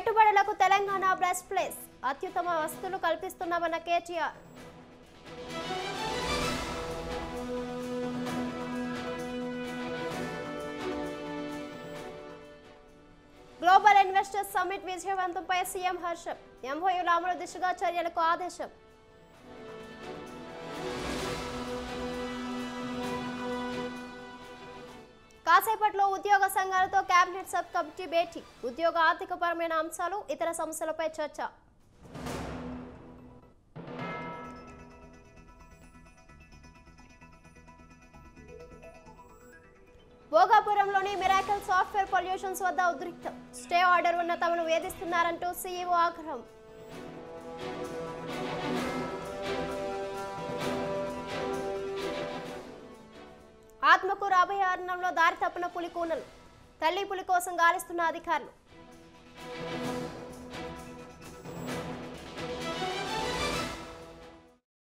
పెట్టుబడులకు Telangana best place, అత్యుత్తమ వసతులు కల్పిస్తున్నామన్న కేటీఆర్. గ్లోబల్ ఇన్వెస్టర్స్ సమ్మిట్ విజయవంతంపై సీఎం హర్షం, ఎంఓయూల అమలు దిశగా చర్యలకు ఆదేశం. కాసేపట్లో ఉద్యోగ సంఘాలతో కేబినెట్ సబ్ కమిటీ భేటీ, ఉద్యోగ ఆర్థికపరమైన అంశాలు, ఇతర సమస్యలపై చర్చ. భోగాపురంలోని మిరాకిల్ సాఫ్ట్వేర్ పొల్యూషన్స్ వద్ద ఉద్రిక్తం, స్టే ఆర్డర్ ఉన్న తమను వేధిస్తున్నారంటూ సీఈఓ ఆగ్రహం. ఆత్మకూరు అభయారణ్యంలో దారి తప్పిన పులి కూనలు, తల్లి పులి కోసం గాలిస్తున్న అధికారులు.